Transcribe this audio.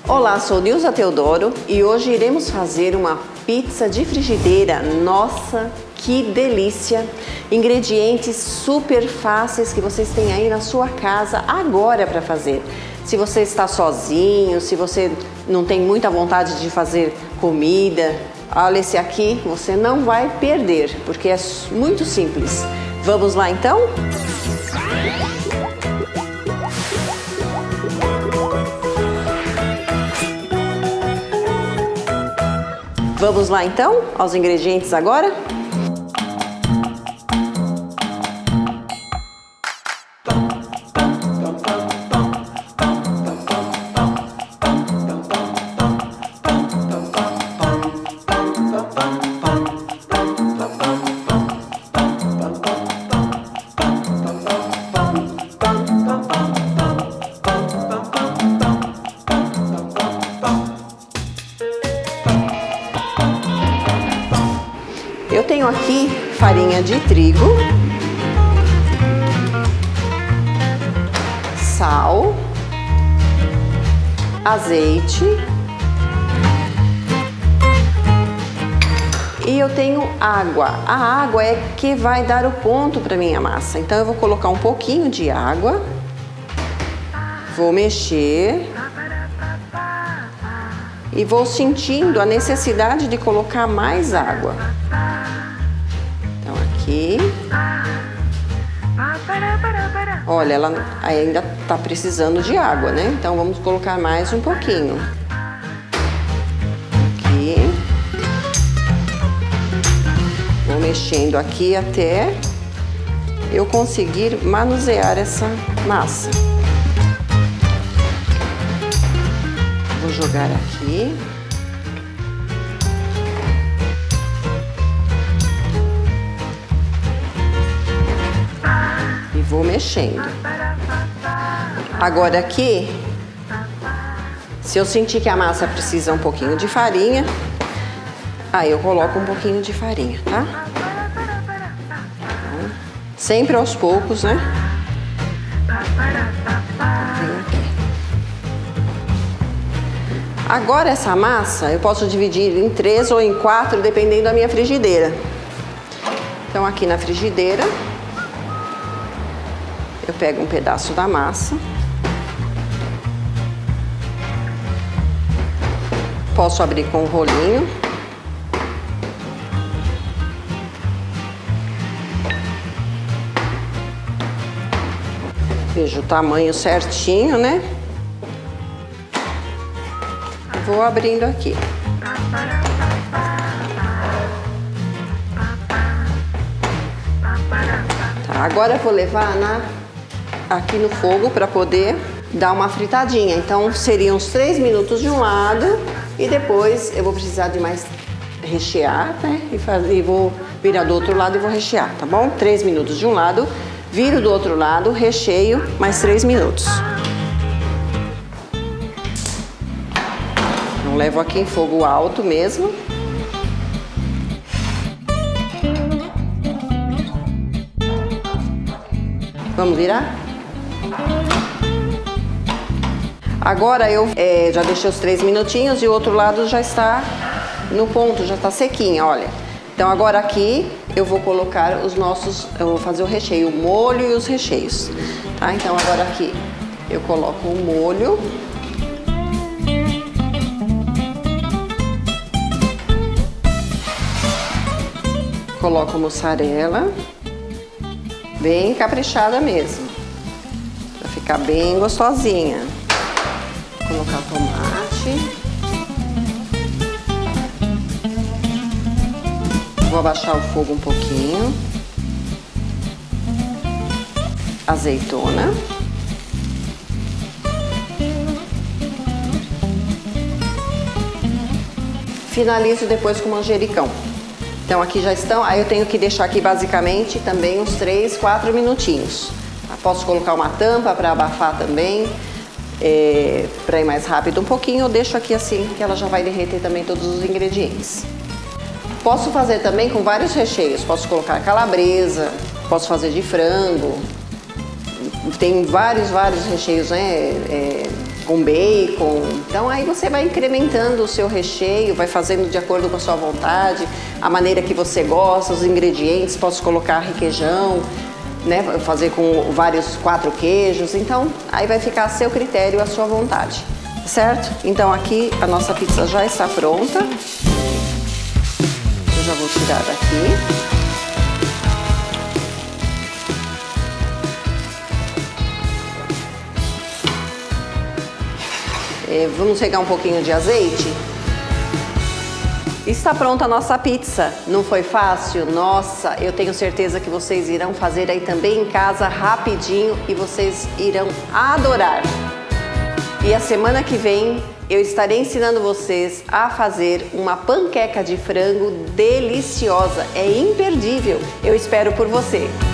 Olá, sou Nilza Teodoro e hoje iremos fazer uma pizza de frigideira. Nossa, que delícia! Ingredientes super fáceis que vocês têm aí na sua casa agora para fazer. Se você está sozinho, se você não tem muita vontade de fazer comida, olha esse aqui, você não vai perder, porque é muito simples. Vamos lá então? Vamos lá então aos ingredientes agora? Eu tenho aqui farinha de trigo, sal, azeite e eu tenho água. A água é que vai dar o ponto para minha massa. Então eu vou colocar um pouquinho de água, vou mexer e vou sentindo a necessidade de colocar mais água. Então aqui, olha, ela ainda está precisando de água, né? Então vamos colocar mais um pouquinho. Aqui. Vou mexendo aqui até eu conseguir manusear essa massa. Vou jogar aqui. E vou mexendo. Agora aqui, se eu sentir que a massa precisa um pouquinho de farinha, aí eu coloco um pouquinho de farinha, tá? Então, sempre aos poucos, né? Agora essa massa eu posso dividir em 3 ou em 4, dependendo da minha frigideira. Então aqui na frigideira, eu pego um pedaço da massa. Posso abrir com um rolinho. Vejo o tamanho certinho, né? Vou abrindo aqui. Tá, agora eu vou levar aqui no fogo para poder dar uma fritadinha. Então seriam uns 3 minutos de um lado e depois eu vou precisar de mais rechear, né? E vou virar do outro lado e vou rechear, tá bom? 3 minutos de um lado, viro do outro lado, recheio, mais 3 minutos. Levo aqui em fogo alto mesmo. Vamos virar? Agora eu já deixei os 3 minutinhos e o outro lado já está no ponto, já está sequinha, olha. Então agora aqui eu vou colocar eu vou fazer o recheio, o molho e os recheios, tá? Então agora aqui eu coloco o molho. Coloco mussarela, bem caprichada mesmo, para ficar bem gostosinha. Vou colocar tomate. Vou abaixar o fogo um pouquinho. Azeitona. Finalizo depois com manjericão. Então aqui já estão, aí eu tenho que deixar aqui basicamente também uns 3, 4 minutinhos. Posso colocar uma tampa para abafar também, para ir mais rápido um pouquinho, eu deixo aqui assim que ela já vai derreter também todos os ingredientes. Posso fazer também com vários recheios, posso colocar calabresa, posso fazer de frango, tem vários recheios, né? com bacon. Então aí você vai incrementando o seu recheio, vai fazendo de acordo com a sua vontade, a maneira que você gosta, os ingredientes, posso colocar requeijão, né? Fazer com vários 4 queijos, então aí vai ficar a seu critério, a sua vontade, certo? Então aqui a nossa pizza já está pronta. Eu já vou tirar daqui. Vamos regar um pouquinho de azeite. Está pronta a nossa pizza. Não foi fácil? Nossa, eu tenho certeza que vocês irão fazer aí também em casa rapidinho e vocês irão adorar. E a semana que vem eu estarei ensinando vocês a fazer uma panqueca de frango deliciosa. É imperdível. Eu espero por você.